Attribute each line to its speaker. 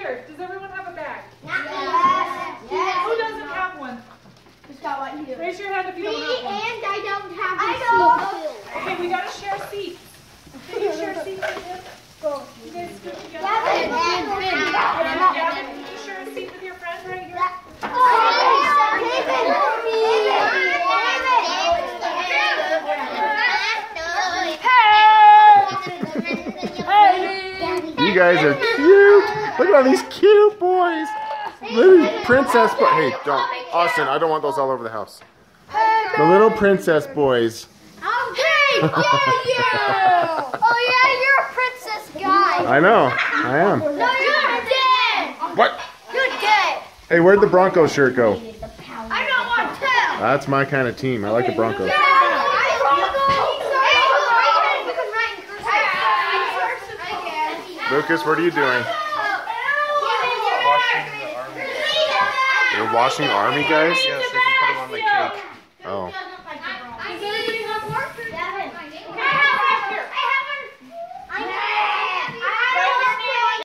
Speaker 1: here? Does everyone have a bag?
Speaker 2: Yes.
Speaker 1: Who doesn't have one?
Speaker 2: Just got one here.
Speaker 1: Raise your hand if you don't have one.
Speaker 2: And I don't have a seat.
Speaker 1: Okay, we gotta share seats. Can you share seats with him? You guys scoot together.
Speaker 2: Gavin,
Speaker 1: Gavin, can you share a seat with your friend right here?
Speaker 3: You guys are cute. Look at all these cute boys. Little princess boys. Hey, don't. Austin, I don't want those all over the house. The little princess boys.
Speaker 2: Hey, yeah, oh yeah, you're a princess guy.
Speaker 3: I know. I am.
Speaker 2: No, you're dead.
Speaker 3: What?
Speaker 2: You're dead.
Speaker 3: Hey, where'd the Broncos shirt go?
Speaker 2: I got one too.
Speaker 3: That's my kind of team. I like the Broncos. Lucas, what are you doing?
Speaker 4: Washing the army.
Speaker 3: You're washing army guys?
Speaker 4: Yes,